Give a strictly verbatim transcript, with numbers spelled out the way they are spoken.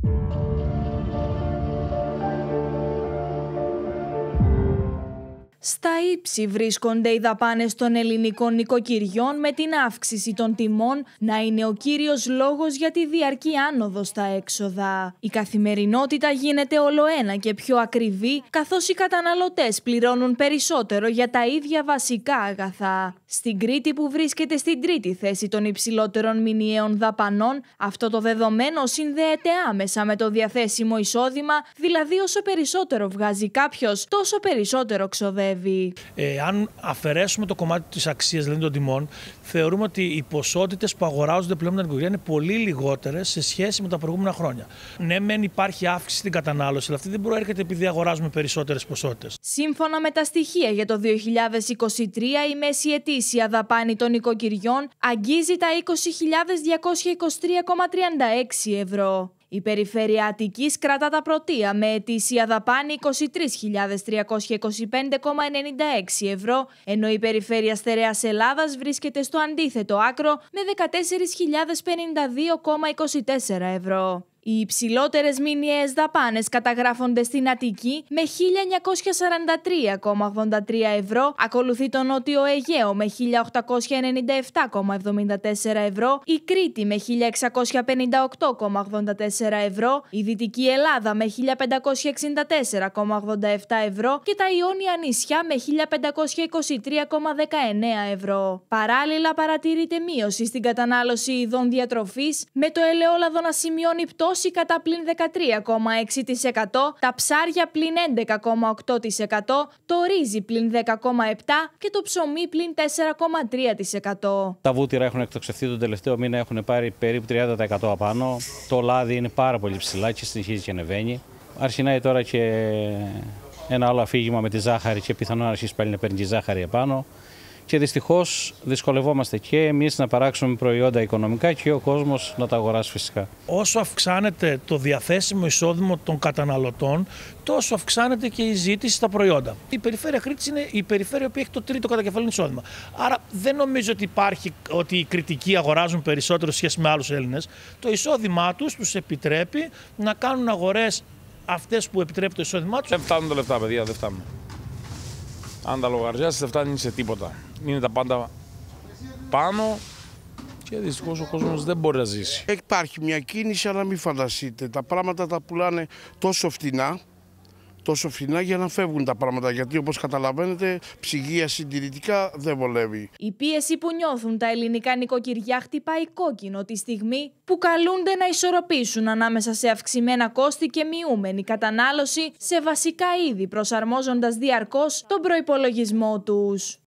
Στα ύψη βρίσκονται οι δαπάνες των ελληνικών νοικοκυριών, με την αύξηση των τιμών να είναι ο κύριος λόγος για τη διαρκή άνοδο στα έξοδα. Η καθημερινότητα γίνεται ολοένα και πιο ακριβή, καθώς οι καταναλωτές πληρώνουν περισσότερο για τα ίδια βασικά αγαθά. Στην Κρήτη, που βρίσκεται στην τρίτη θέση των υψηλότερων μηνιαίων δαπανών, αυτό το δεδομένο συνδέεται άμεσα με το διαθέσιμο εισόδημα, δηλαδή όσο περισσότερο βγάζει κάποιος, τόσο περισσότερο ξοδεύει. Ε, αν αφαιρέσουμε το κομμάτι της αξίας, δηλαδή των τιμών, θεωρούμε ότι οι ποσότητες που αγοράζονται πλέον με τα νοικοκυριά είναι πολύ λιγότερες σε σχέση με τα προηγούμενα χρόνια. Ναι, μεν υπάρχει αύξηση στην κατανάλωση, αλλά αυτή δεν προέρχεται επειδή αγοράζουμε περισσότερες ποσότητες. Σύμφωνα με τα στοιχεία για το δύο χιλιάδες είκοσι τρία, η μέση ετήσια δαπάνη των νοικοκυριών αγγίζει τα είκοσι χιλιάδες διακόσια είκοσι τρία κόμμα τριάντα έξι ευρώ. Η περιφέρεια Αττικής κρατά τα πρωτεία με ετήσια δαπάνη είκοσι τρεις χιλιάδες τριακόσια είκοσι πέντε κόμμα ενενήντα έξι ευρώ, ενώ η περιφέρεια Στερεάς Ελλάδας βρίσκεται στο αντίθετο άκρο με δεκατέσσερις χιλιάδες πενήντα δύο κόμμα είκοσι τέσσερα ευρώ. Οι υψηλότερες μηνιαίες δαπάνες καταγράφονται στην Αττική με χίλια εννιακόσια σαράντα τρία κόμμα ογδόντα τρία ευρώ, ακολουθεί το Νότιο Αιγαίο με χίλια οκτακόσια ενενήντα επτά κόμμα εβδομήντα τέσσερα ευρώ, η Κρήτη με χίλια εξακόσια πενήντα οκτώ κόμμα ογδόντα τέσσερα ευρώ, η Δυτική Ελλάδα με χίλια πεντακόσια εξήντα τέσσερα κόμμα ογδόντα επτά ευρώ και τα Ιόνια νησιά με χίλια πεντακόσια είκοσι τρία κόμμα δεκαεννέα ευρώ. Παράλληλα, παρατηρείται μείωση στην κατανάλωση ειδών διατροφής, με το ελαιόλαδο να σημειώνει πτώση κατά πλην δεκατρία κόμμα έξι τοις εκατό, τα ψάρια πλην έντεκα κόμμα οκτώ τοις εκατό, το ρύζι πλην δέκα κόμμα επτά τοις εκατό και το ψωμί πλην τέσσερα κόμμα τρία τοις εκατό. Τα βούτυρα έχουν εκτοξευθεί τον τελευταίο μήνα, έχουν πάρει περίπου τριάντα τοις εκατό απάνω. Το λάδι είναι πάρα πολύ ψηλά και συνεχίζει και ανεβαίνει. Αρχινάει τώρα και ένα άλλο αφήγημα με τη ζάχαρη και πιθανόν να αρχίσει πάλι να παίρνει τη ζάχαρη επάνω. Και δυστυχώς δυσκολευόμαστε και εμείς να παράξουμε προϊόντα οικονομικά και ο κόσμος να τα αγοράσει φυσικά. Όσο αυξάνεται το διαθέσιμο εισόδημα των καταναλωτών, τόσο αυξάνεται και η ζήτηση στα προϊόντα. Η περιφέρεια Κρήτης είναι η περιφέρεια που έχει το τρίτο κατακεφαλήν εισόδημα. Άρα δεν νομίζω ότι υπάρχει ότι οι Κρητικοί αγοράζουν περισσότερο σε σχέση με άλλους Έλληνες. Το εισόδημά τους τους επιτρέπει να κάνουν αγορές αυτές που επιτρέπει το εισόδημά τους. Δεν φτάνουν τα λεφτά, παιδιά, δεν φτάνουν. Αν τα λογαριάσεις δεν φτάνει σε τίποτα. Είναι τα πάντα πάνω και δυστυχώς ο κόσμος δεν μπορεί να ζήσει. Υπάρχει μια κίνηση, αλλά μην φανταστείτε. Τα πράγματα τα πουλάνε τόσο φτηνά, τόσο φτηνά για να φεύγουν τα πράγματα. Γιατί όπως καταλαβαίνετε, ψυγεία συντηρητικά δεν βολεύει. Η πίεση που νιώθουν τα ελληνικά νοικοκυριά χτυπάει κόκκινο τη στιγμή που καλούνται να ισορροπήσουν ανάμεσα σε αυξημένα κόστη και μειούμενη κατανάλωση σε βασικά είδη, προσαρμόζοντας διαρκώς τον προϋπολογισμό τους.